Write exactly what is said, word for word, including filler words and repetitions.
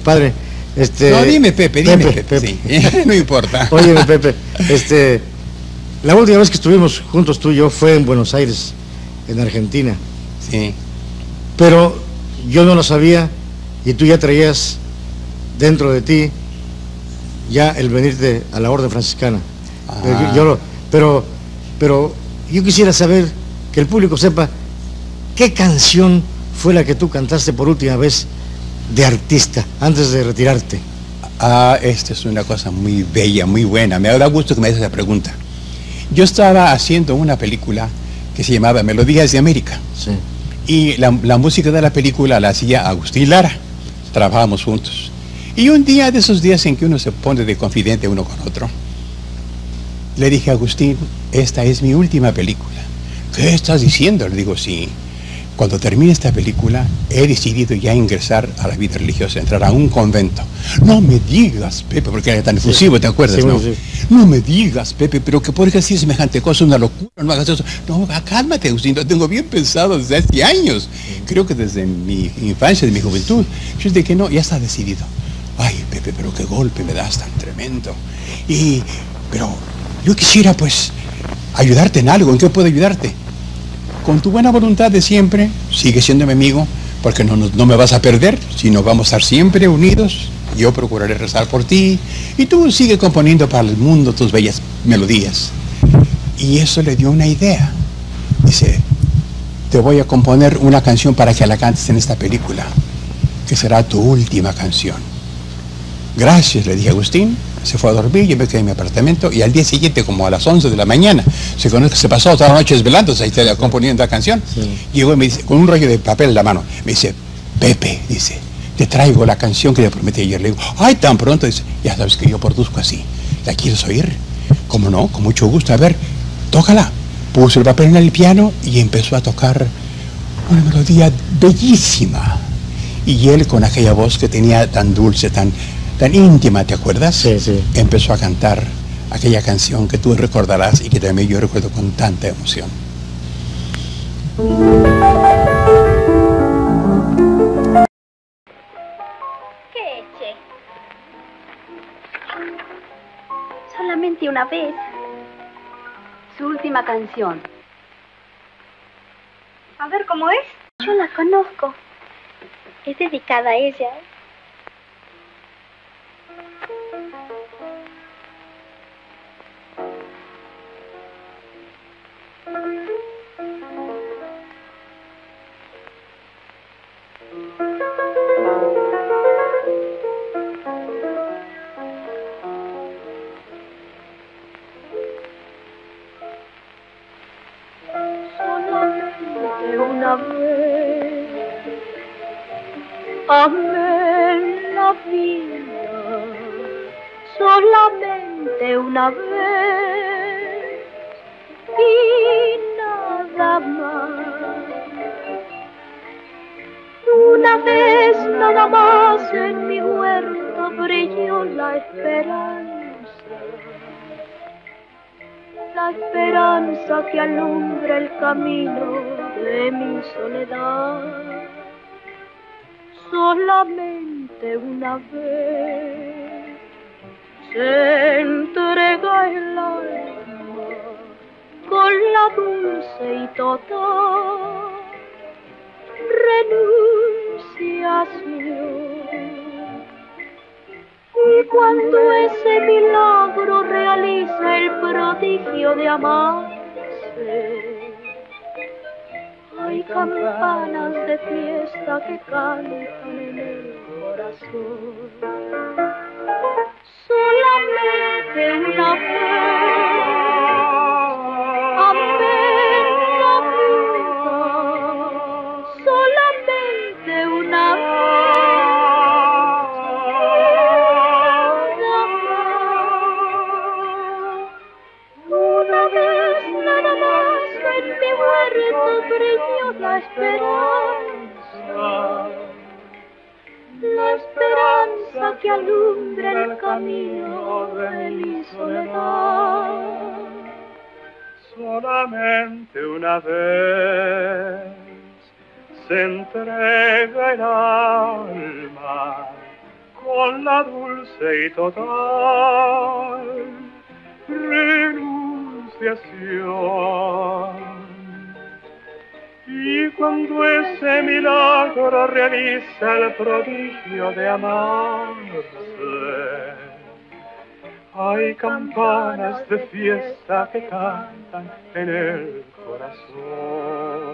Padre, este... No, dime, Pepe, dime, Pepe, Pepe. Pepe. Sí. No importa. Óyeme, Pepe, este... La última vez que estuvimos juntos tú y yo fue en Buenos Aires, en Argentina. Sí. Pero yo no lo sabía y tú ya traías dentro de ti ya el venirte a la Orden Franciscana. Pero yo, yo lo, pero, pero yo quisiera saber, que el público sepa, ¿qué canción fue la que tú cantaste por última vez de artista, antes de retirarte? Ah, esta es una cosa muy bella, muy buena. Me da gusto que me hagas esa pregunta. Yo estaba haciendo una película que se llamaba Melodías de América. Sí. Y la, la música de la película la hacía Agustín Lara. Trabajábamos juntos. Y un día de esos días en que uno se pone de confidente uno con otro, le dije a Agustín, esta es mi última película. ¿Qué estás diciendo? Le digo, sí. Cuando termine esta película, he decidido ya ingresar a la vida religiosa, entrar a un convento. No me digas, Pepe, porque era tan efusivo, sí, ¿te acuerdas? Sí, ¿no? Sí. No me digas, Pepe, pero que por qué decir semejante cosa, una locura, no hagas eso. No, cálmate, Agustín, lo tengo bien pensado desde hace años. Creo que desde mi infancia, de mi juventud. Yo dije que no, ya está decidido. Ay, Pepe, pero qué golpe me das tan tremendo. Y, pero yo quisiera, pues, ayudarte en algo. ¿En qué puedo ayudarte? Con tu buena voluntad de siempre, sigue siendo mi amigo, porque no, no, no me vas a perder, sino vamos a estar siempre unidos. Yo procuraré rezar por ti, y tú sigue componiendo para el mundo tus bellas melodías. Y eso le dio una idea. Dice, te voy a componer una canción para que la cantes en esta película, que será tu última canción. Gracias, le dije a Agustín. Se fue a dormir, yo me quedé en mi apartamento y al día siguiente, como a las once de la mañana, se conoce que se pasó toda la noche desvelándose, ahí está componiendo la canción. Sí. Llegó y me dice, con un rollo de papel en la mano, me dice, Pepe, dice, te traigo la canción que le prometí ayer. Le digo, ay, tan pronto, dice, ya sabes que yo produzco así. ¿La quieres oír? ¿Cómo no? Con mucho gusto. A ver, tócala. Puso el papel en el piano y empezó a tocar una melodía bellísima. Y él, con aquella voz que tenía tan dulce, tan... tan íntima, ¿te acuerdas? Sí, sí. Empezó a cantar aquella canción que tú recordarás y que también yo recuerdo con tanta emoción. ¿Qué eche? Solamente una vez. Su última canción. A ver, ¿cómo es? Yo la conozco. Es dedicada a ella. Solamente una vez amé la vida, solamente una vez y nada más. Una vez nada más en mi huerto brilló la esperanza, la esperanza que alumbra el camino de mi soledad. Solamente una vez se entrega el alma con la dulce y total renunciación. Y cuando ese milagro realiza el prodigio de amarse, hay campanas de fiesta que cantan en el corazón. Solamente una vez amé la vida, solamente una vez. Una vez nada más en mi huerto brilló la esperanza, la esperanza que alumbra el camino de mi soledad. Solamente una vez se entrega el alma con la dulce y total renunciación. Y cuando ese milagro realiza el prodigio de amarse, hay campanas de fiesta que cantan en el corazón.